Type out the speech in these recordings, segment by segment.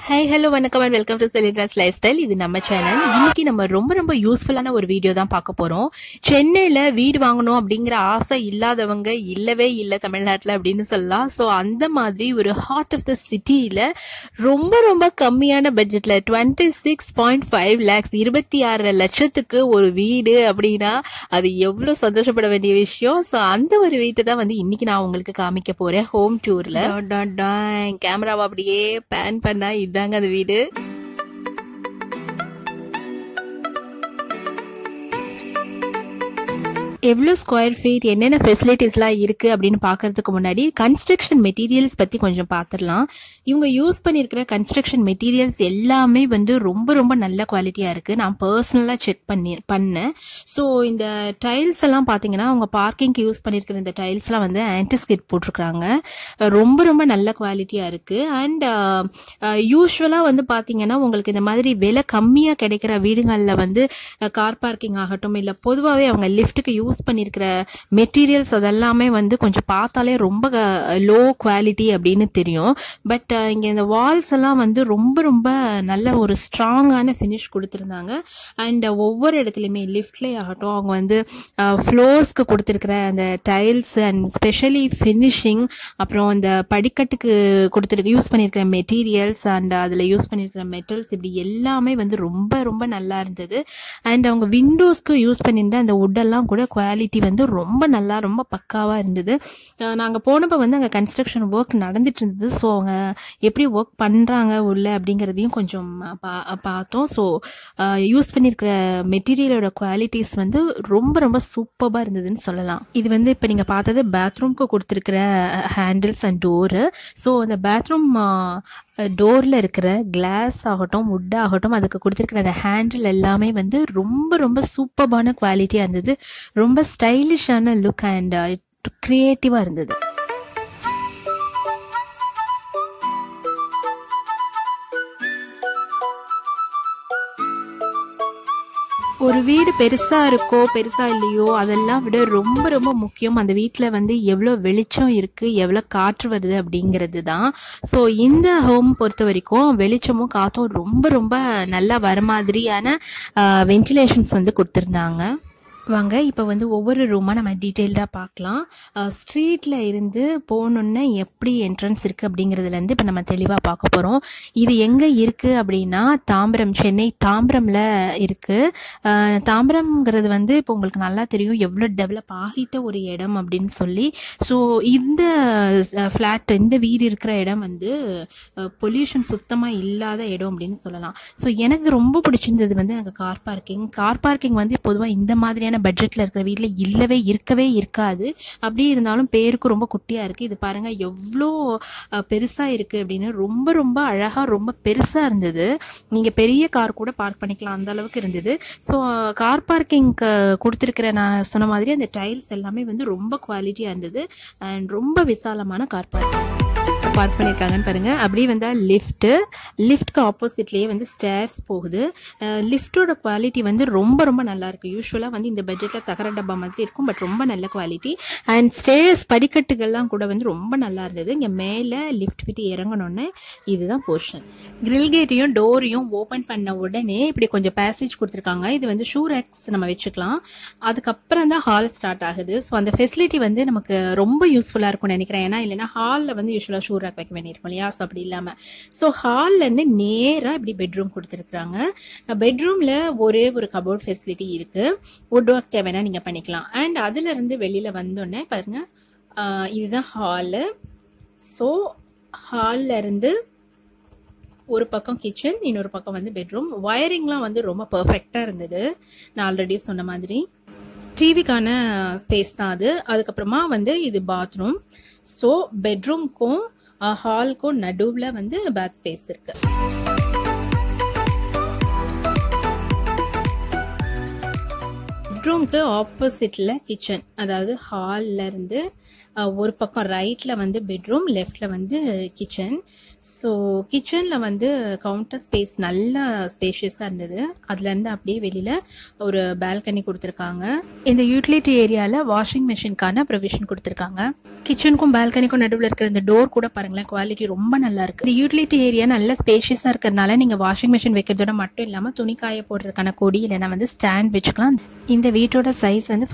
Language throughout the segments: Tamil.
Hi, hello, வணக்கம் and welcome to Celebra's Lifestyle. இது நம்ம சேனல். இன்னைக்கு நம்ம ரொம்ப யூஸ்ஃபுல்லான ஒரு வீடியோ தான் பார்க்க போறோம். சென்னையில வீடு வாங்கணும் அப்படிங்கிற ஆசை இல்லாதவங்க இல்லவே இல்ல தமிழ்நாட்டுல அப்படின்னு சொல்லலாம். சோ அந்த மாதிரி ஒரு ஹார்ட் ஆஃப் த சிட்டியில ரொம்ப கம்மியான பட்ஜெட்ல 26.5 lakhs 26 லட்சத்துக்கு ஒரு வீடு அப்படின்னா அது எவ்வளவு சந்தோஷப்பட வேண்டிய விஷயம். சோ அந்த ஒரு வீட்டை தான் வந்து இன்னைக்கு நான் உங்களுக்கு காமிக்க போறேன் ஹோம் டூர்ல. கேமராவை அப்படியே பேன் பண்ணா இதாங்க அந்த வீடு. எவ்வளோ ஸ்கொயர் ஃபீட் என்னென்ன ஃபெசிலிட்டிஸ்லாம் இருக்குது அப்படின்னு பார்க்கறதுக்கு முன்னாடி கன்ஸ்ட்ரக்ஷன் மெட்டீரியல்ஸ் பற்றி கொஞ்சம் பார்த்துடலாம். இவங்க யூஸ் பண்ணியிருக்கிற கன்ஸ்ட்ரக்ஷன் மெட்டீரியல்ஸ் எல்லாமே வந்து ரொம்ப நல்ல குவாலிட்டியாக இருக்குது. நான் பர்சனலாக செக் பண்ணேன். ஸோ இந்த டைல்ஸ் எல்லாம் பார்த்தீங்கன்னா அவங்க பார்க்கிங்க்கு யூஸ் பண்ணியிருக்கிற இந்த டைல்ஸ்லாம் வந்து ஆன்டிஸ்கிட் போட்டிருக்கிறாங்க. ரொம்ப நல்ல குவாலிட்டியாக இருக்குது. அண்ட் யூஸ்வலாக வந்து பார்த்தீங்கன்னா உங்களுக்கு இந்த மாதிரி விலை கம்மியாக கிடைக்கிற வீடுகளில் வந்து கார் பார்க்கிங் ஆகட்டும் இல்லை பொதுவாகவே அவங்க லிஃப்ட்டுக்கு யூஸ் பண்ணிருக்கிற மெட்டீரியல்ஸ் அதெல்லாமே வந்து கொஞ்சம் பார்த்தாலே ரொம்ப லோ குவாலிட்டி அப்படின்னு தெரியும். பட் இங்க இந்த வால்ஸ் எல்லாம் வந்து ரொம்ப நல்ல ஒரு ஸ்ட்ராங்கான ஃபினிஷ் கொடுத்திருந்தாங்க. அண்ட் ஒவ்வொரு இடத்துலயுமே லிஃப்ட்லயே ஆகட்டும் அவங்க வந்து ஃப்ளோர்ஸ்க்கு கொடுத்திருக்கிற அந்த டைல்ஸ் அண்ட் ஸ்பெஷலி ஃபினிஷிங், அப்புறம் இந்த படிக்கட்டுக்கு கொடுத்திருக்க யூஸ் பண்ணிருக்கிற மெட்டீரியல்ஸ் அண்ட் அதுல யூஸ் பண்ணிருக்கிற மெட்டல்ஸ் இப்படி எல்லாமே வந்து ரொம்ப நல்லா இருந்தது. அண்ட் அவங்க விண்டோஸ்க்கு யூஸ் பண்ணியிருந்த அந்த வுட்டெல்லாம் கூட குவாலிட்டி வந்து ரொம்ப பக்காவா இருந்தது. நாங்க போனப்ப வந்து அங்க கன்ஸ்ட்ரக்ஷன் ஒர்க் நடந்துட்டு இருந்தது. ஸோ அவங்க எப்படி ஒர்க் பண்றாங்க உள்ள அப்படிங்கறதையும் கொஞ்சம் பார்த்தோம். ஸோ யூஸ் பண்ணிருக்கிற மெட்டீரியலோட குவாலிட்டிஸ் வந்து ரொம்ப சூப்பரா இருந்ததுன்னு சொல்லலாம். இது வந்து இப்ப நீங்க பார்த்தது பாத்ரூம்க்கு கொடுத்திருக்கிற ஹேண்டில்ஸ் அண்ட் டோரு. ஸோ அந்த பாத்ரூம் டோர்ல இருக்கிற கிளாஸ் ஆகட்டும் வுட் ஆகட்டும் அதுக்கு கொடுத்திருக்கிற அந்த ஹேண்டில் எல்லாமே வந்து ரொம்ப சூப்பரான குவாலிட்டியா இருந்தது. ரொம்ப ஸ்டைலிஷான லுக் அண்ட் கிரியேட்டிவா இருந்தது. ஒரு வீடு பெருசா இருக்கோ பெருசா இல்லையோ அதெல்லாம் விட ரொம்ப முக்கியம் அந்த வீட்டில் வந்து எவ்வளோ வெளிச்சம் இருக்கு எவ்வளோ காற்று வருது அப்படிங்கிறது தான். ஸோ இந்த ஹோம் பொறுத்த வரைக்கும் வெளிச்சமும் காற்றும் ரொம்ப நல்லா வர மாதிரியான வென்டிலேஷன்ஸ் வந்து கொடுத்துருந்தாங்க. வாங்க இப்போ வந்து ஒவ்வொரு ரூமாக நம்ம டீட்டெயில்டாக பார்க்கலாம். ஸ்ட்ரீட்டில் இருந்து போகணுன்னு எப்படி என்ட்ரன்ஸ் இருக்குது அப்படிங்கிறதுலேருந்து இப்போ நம்ம தெளிவாக பார்க்க போகிறோம். இது எங்கே இருக்குது அப்படின்னா தாம்பரம், சென்னை தாம்பரமில் இருக்குது. தாம்பரம்ங்கிறது வந்து இப்போ உங்களுக்கு நல்லா தெரியும் எவ்வளோ டெவலப் ஆகிட்ட ஒரு இடம் அப்படின்னு சொல்லி. ஸோ இந்த ஃப்ளாட் இந்த வீடு இருக்கிற இடம் வந்து பொல்யூஷன் சுத்தமாக இல்லாத இடம் அப்படின்னு சொல்லலாம். ஸோ எனக்கு ரொம்ப பிடிச்சிருந்தது வந்து அங்கே கார் பார்க்கிங் வந்து பொதுவாக இந்த மாதிரியான பட்ஜெட்ல இருக்கிற வீட்டில் இருக்கவே இருக்காது. அப்படி இருந்தாலும் பேருக்கு ரொம்ப குட்டியா இருக்கு. இது பாருங்க எவ்வளோ பெருசா இருக்கு அப்படின்னு ரொம்ப அழகா ரொம்ப பெருசா இருந்தது. நீங்க பெரிய கார் கூட பார்க் பண்ணிக்கலாம் அந்த அளவுக்கு இருந்தது. ஸோ கார் பார்க்கிங் கொடுத்துருக்கிற நான் சொன்ன மாதிரி அந்த டைல்ஸ் எல்லாமே வந்து ரொம்ப குவாலிட்டியா இருந்தது அண்ட் ரொம்ப விசாலமான கார் பார்க் பண்ணியிருக்காங்கன்னு பாருங்க. அப்படியே வந்தா லிஃப்ட்க்கு ஆப்போசிட்லயே வந்து ஸ்டேர்ஸ் போகுது. லிஃப்டோட குவாலிட்டி வந்து ரொம்ப நல்லா இருக்கு. யூஸ்வலா வந்து இந்த பட்ஜெட்ல தகர டப்பா மாதிரி இருக்கும், பட் ரொம்ப நல்ல குவாலிட்டி. அண்ட் ஸ்டேர்ஸ் படிக்கட்டுகள்லாம் கூட வந்து ரொம்ப நல்லா இருந்தது. இங்க மேல லிஃப்ட் விட்டு இறங்கணும்னு இதுதான் போர்ஷன். கிரில் கேட்டையும் டோரையும் ஓபன் பண்ண உடனே இப்படி கொஞ்சம் பேசேஜ் கொடுத்துருக்காங்க. இது வந்து ஷூ ரேக்ஸ் நம்ம வச்சுக்கலாம். அதுக்கப்புறம் தான் ஹால் ஸ்டார்ட் ஆகுது. ஸோ அந்த ஃபெசிலிட்டி வந்து நமக்கு ரொம்ப யூஸ்ஃபுல்லா இருக்கும்னு நினைக்கிறேன். ஏன்னா இல்லைன்னா ஹாலில் வந்து யூஸ்வலா ஷூ ரேக் வைக்க வேண்டியிருக்கும் இல்லையா? அப்படி இல்லாம ஸோ ஹால்ல இருந்து நேரா இப்படி பெட்ரூம் கொடுத்துருக்காங்க. பெட்ரூம்ல ஒரே ஒரு கபோர்ட் ஃபெசிலிட்டி இருக்கு. வுட் ஒர்க் தேவைன்னா நீங்க பண்ணிக்கலாம். அண்ட் அதுல இருந்து வெளியில வந்தோடனே பாருங்க இதுதான் ஹாலு. ஸோ ஹால்ல இருந்து ஒரு பக்கம் கிச்சன், இன்னொரு பக்கம் வந்து பெட்ரூம். வயரிங்லாம் வந்து ரொம்ப பெர்ஃபெக்டா இருந்தது. நான் ஆல்ரெடி சொன்ன மாதிரி டிவிக்கான ஸ்பேஸ் தான் அது. அதுக்கப்புறமா வந்து இது பாத்ரூம். ஸோ பெட்ரூம்க்கும் ஹால்க்கும் நடுவில் வந்து பாத் ஸ்பேஸ் இருக்கு. பெட்ரூம்க்கு ஆப்போசிட்ல கிச்சன், அதாவது ஹால்ல இருந்து ஒரு பக்கம் ரைட்ல வந்து பெட்ரூம், லெஃப்ட்ல வந்து கிச்சன். ஸோ கிச்சனில் வந்து கவுண்டர் ஸ்பேஸ் நல்ல ஸ்பேஷியஸாக இருந்தது. அதுலேருந்து அப்படியே வெளியில் ஒரு பால்கனி கொடுத்துருக்காங்க. இந்த யூட்டிலிட்டி ஏரியாவில் வாஷிங் மிஷினுக்கான ப்ரொவிஷன் கொடுத்துருக்காங்க. கிச்சனுக்கும் பால்கனிக்கும் நடுவில் இருக்கிற இந்த டோர் கூட பாருங்களேன், குவாலிட்டி ரொம்ப நல்லா இருக்கு. இந்த யூட்டிலிட்டி ஏரியா நல்ல ஸ்பேஷியஸாக இருக்கிறதுனால நீங்கள் வாஷிங் மிஷின் வைக்கிறதோட மட்டும் இல்லாமல் துணி காய போடுறதுக்கான கொடி இல்லைன்னா வந்து ஸ்டாண்ட் வச்சுக்கலாம். இந்த வீட்டோட சைஸ் வந்து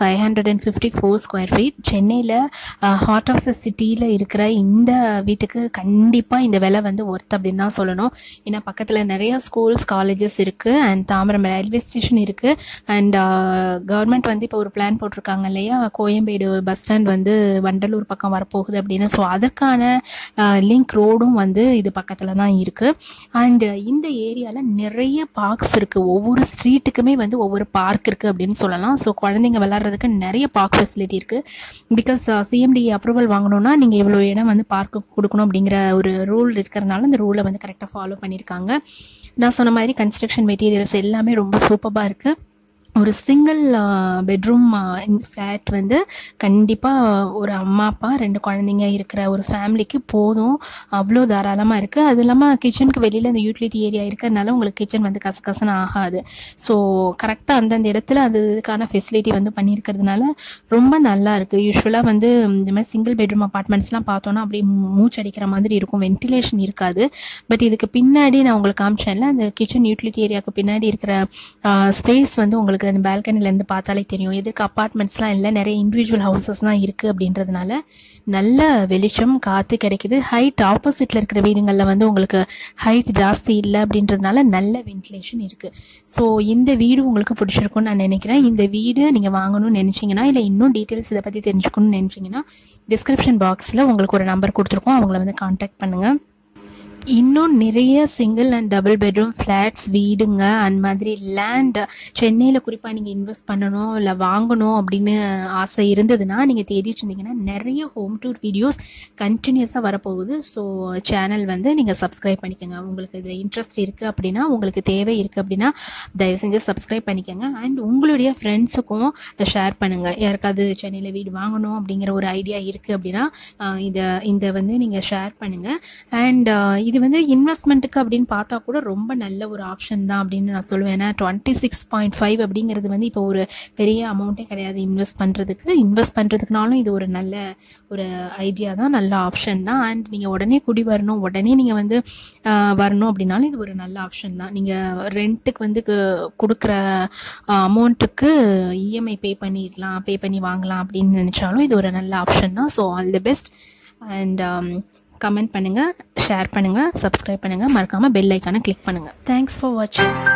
554 ஸ்கொயர் ஃபீட். சென்னையில் ஹார்ட் ஆஃப் த சிட்டியில் இருக்கிற இந்த வீட்டுக்கு கண்டிப்பாக இந்த விலை வந்து ஒர்த் அப்படின்னு தான் சொல்லணும். ஏன்னா பக்கத்தில் நிறைய ஸ்கூல்ஸ் காலேஜஸ் இருக்குது அண்ட் தாம்பரம் ரயில்வே ஸ்டேஷன் இருக்குது. அண்ட் கவர்மெண்ட் வந்து இப்போ ஒரு பிளான் போட்டிருக்காங்க இல்லையா, கோயம்பேடு பஸ் ஸ்டாண்ட் வந்து வண்டலூர் பக்கம் வரப்போகுது அப்படின்னு. ஸோ அதற்கான லிங்க் ரோடும் வந்து இது பக்கத்தில் தான் இருக்குது. அண்ட் இந்த ஏரியாவில் நிறைய பார்க்ஸ் இருக்குது. ஒவ்வொரு ஸ்ட்ரீட்டுக்குமே வந்து ஒவ்வொரு பார்க் இருக்குது அப்படின்னு சொல்லலாம். ஸோ குழந்தைங்க விளாட்றதுக்கு நிறைய பார்க் ஃபெசிலிட்டி இருக்குது. பிகாஸ் சிஎம்டி அப்ரூவல் வாங்கணும்னா நீங்கள் இவ்வளோ இடம் வந்து பார்க்கு கொடுக்கணும் அப்படிங்கிற ஒரு ரூல் இருக்கிறதுனால இந்த ரூலை வந்து கரெக்டாக ஃபாலோ பண்ணியிருக்காங்க. நான் சொன்ன மாதிரி கன்ஸ்ட்ரக்ஷன் மெட்டீரியல்ஸ் எல்லாமே ரொம்ப சூப்பராக இருக்குது. ஒரு சிங்கிள் பெட்ரூம் ஃப்ளாட் வந்து கண்டிப்பாக ஒரு அம்மா அப்பா 2 குழந்தைங்க இருக்கிற ஒரு ஃபேமிலிக்கு போதும், அவ்வளோ தாராளமாக இருக்குது. அது இல்லாமல் கிச்சனுக்கு வெளியில் இந்த யூட்டிலிட்டி ஏரியா இருக்கிறதுனால உங்களுக்கு கிச்சன் வந்து கசகசன்னு ஆகாது. ஸோ கரெக்டாக அந்தந்த இடத்துல அதுக்கான ஃபெசிலிட்டி வந்து பண்ணியிருக்கிறதுனால ரொம்ப நல்லா இருக்குது. யூஸ்வலாக வந்து இந்த மாதிரி சிங்கிள் பெட்ரூம் அப்பார்ட்மெண்ட்ஸ்லாம் பார்த்தோன்னா அப்படியே மூச்சடிக்கிற மாதிரி இருக்கும், வென்டிலேஷன் இருக்காது. பட் இதுக்கு பின்னாடி நான் உங்களுக்கு காமிச்சேன்ல, அந்த கிச்சன் யூட்டிலிட்டி ஏரியாவுக்கு பின்னாடி இருக்கிற ஸ்பேஸ் வந்து உங்களுக்கு அந்த பால்கனிலேருந்து பார்த்தாலே தெரியும். எதுக்கு அப்பார்ட்மெண்ட்ஸ்லாம் இல்லை, நிறைய இண்டிவிஜுவல் ஹவுசஸ்லாம் இருக்குது அப்படின்றதுனால நல்ல வெளிச்சம் காற்று கிடைக்குது. ஹைட் ஆப்போசிட்டில் இருக்கிற வீடுங்களில் வந்து உங்களுக்கு ஹைட் ஜாஸ்தி இல்லை அப்படின்றதுனால நல்ல வென்டிலேஷன் இருக்குது. ஸோ இந்த வீடு உங்களுக்கு பிடிச்சிருக்குன்னு நான் நினைக்கிறேன். இந்த வீடு நீங்கள் வாங்கணும்னு நினச்சிங்கன்னா இல்லை இன்னும் டீட்டெயில்ஸ் இதை பற்றி தெரிஞ்சுக்கணும்னு நினச்சிங்கன்னா டிஸ்கிரிப்ஷன் பாக்ஸில் உங்களுக்கு ஒரு நம்பர் கொடுத்துருக்கோம், அவங்கள வந்து கான்டாக்ட் பண்ணுங்கள். இன்னும் நிறைய single and double bedroom flats வீடுங்க அந்த மாதிரி லேண்ட் சென்னையில் குறிப்பாக நீங்கள் இன்வெஸ்ட் பண்ணணும் இல்லை வாங்கணும் அப்படின்னு ஆசை இருந்ததுன்னா நீங்கள் தேடிட்டு இருந்தீங்கன்னா நிறைய ஹோம் டூர் வீடியோஸ் கண்டினியூஸாக வரப்போகுது. ஸோ சேனல் வந்து நீங்கள் சப்ஸ்கிரைப் பண்ணிக்கோங்க. உங்களுக்கு இது இன்ட்ரெஸ்ட் இருக்குது அப்படின்னா, உங்களுக்கு தேவை இருக்குது அப்படின்னா தயவு செஞ்சு சப்ஸ்கிரைப் பண்ணிக்கோங்க. அண்ட் உங்களுடைய ஃப்ரெண்ட்ஸுக்கும் ஷேர் பண்ணுங்கள். யாருக்காவது சென்னையில் வீடு வாங்கணும் அப்படிங்கிற ஒரு ஐடியா இருக்குது அப்படின்னா இதை வந்து நீங்கள் ஷேர் பண்ணுங்கள். அண்ட் இது வந்து இன்வெஸ்ட்மெண்ட்டுக்கு அப்படின்னு பார்த்தா கூட ரொம்ப நல்ல ஒரு ஆப்ஷன் தான் அப்படின்னு நான் சொல்லுவேன். ஏன்னா 26.5 அப்படிங்கிறது வந்து இப்போ ஒரு பெரிய அமௌண்ட்டே கிடையாது இன்வெஸ்ட் பண்ணுறதுக்குனாலும் இது ஒரு நல்ல ஒரு ஐடியா தான், நல்ல ஆப்ஷன் தான். அண்ட் நீங்கள் உடனே குடி வரணும், உடனே நீங்கள் வந்து வரணும் அப்படின்னாலும் இது ஒரு நல்ல ஆப்ஷன் தான். நீங்கள் ரெண்ட்டுக்கு வந்து கொடுக்குற அமௌண்ட்டுக்கு இஎம்ஐ பே பண்ணி வாங்கலாம் அப்படின்னு நினச்சாலும் இது ஒரு நல்ல ஆப்ஷன் தான். So all the best. And comment பண்ணுங்கள், ஷேர் பண்ணுங்கள், சப்ஸ்கிரைப் பண்ணுங்கள், மறக்காமல் பெல் ஐக்கானை கிளிக் பண்ணுங்கள். தேங்க்ஸ் ஃபார் வாட்சிங்.